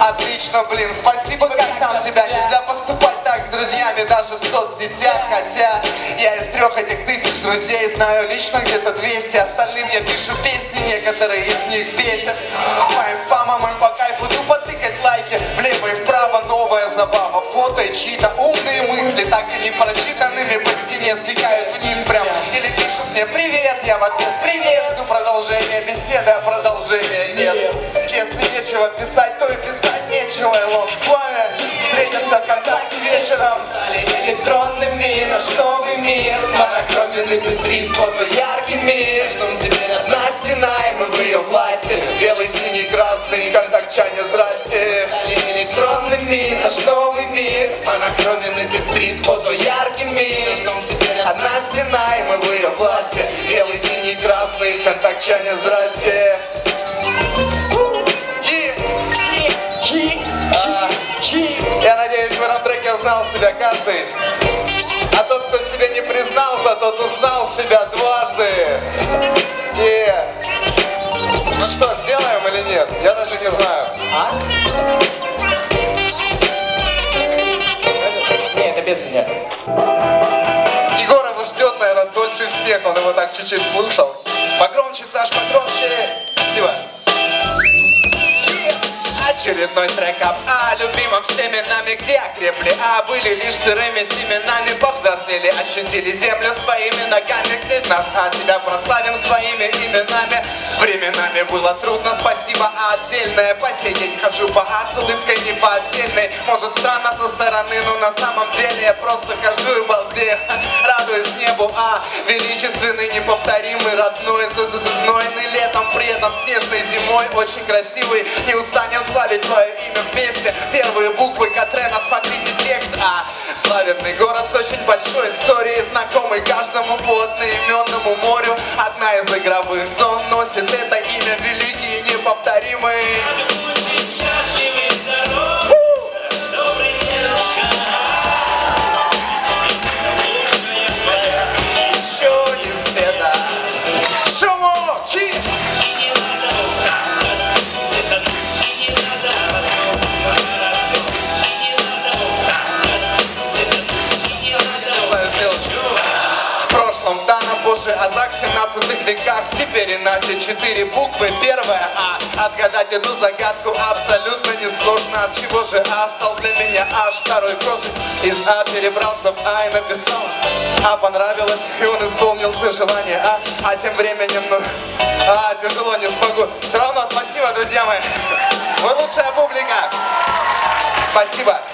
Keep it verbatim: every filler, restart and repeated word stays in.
Отлично, блин, спасибо, как там тебя. Нельзя поступать так с друзьями даже в соцсетях. Хотя я из трех этих тысяч друзей знаю лично где-то двести. Остальным я пишу песни, некоторые из них бесят. С моим спамом им по кайфу тупо тыкать лайки влево и вправо, новая забава. Фото и чьи-то умные мысли, так и не прочитанными по стене стекают вниз прям. Или пишут мне привет, я в ответ привет, жду продолжения беседы, а продолжения нет. Если нечего писать, то и писать нечего. Илон с вами, встретимся ВКонтакте вечером. Стали электронными, наш новый мир, монохроменный пестрит, фото яркий мир. Ждем теперь одна стена, и мы в ее власти. Белый, синий, красный, контактчане, здрасте. Стали электронными, наш новый мир, монохроменный пестрит, фото яркий мир. Ждем теперь Одна стена, и мы в ее власти. Белый, синий, красный, контактчане, здрасте. Я надеюсь, в этом треке узнал себя каждый. А тот, кто себя не признался, тот узнал себя дважды. И... Ну что, сделаем или нет? Я даже не знаю. А? Не, это без меня. Егор его ждет, наверное, дольше всех. Он его так чуть-чуть слушал. Погромче, Саш, погромче. Спасибо. Очередной трек об а, любимом всеми нами, где окрепли, а были лишь сырыми семенами, повзрослели, ощутили землю своими ногами, где нас, а тебя прославим своими именами. Временами было трудно, спасибо, а отдельное по сей день хожу по а с улыбкой не по отдельной. Может странно со стороны, но на самом деле я просто хожу и балдею, радуюсь небу, а величественный, неповторимый, родной, знойный летом, при этом снежной зимой, очень красивый, не устанем славить твое имя вместе. Первые буквы Катрена, смотрите текст. А славянный город с очень большой историей, знакомый каждому по одноименному морю. Одна из игровых зон носит это имя, великий и неповторимый. Еще не света. Шуму! Чи! Позже Азак в семнадцатых веках, теперь иначе. Четыре буквы, первая А. Отгадать эту загадку абсолютно несложно. От чего же А стал для меня аж второй кожи? Из А перебрался в А и написал А понравилось, и он исполнился желание А. А тем временем, ну, А, тяжело, не смогу. Все равно спасибо, друзья мои. Вы лучшая публика. Спасибо.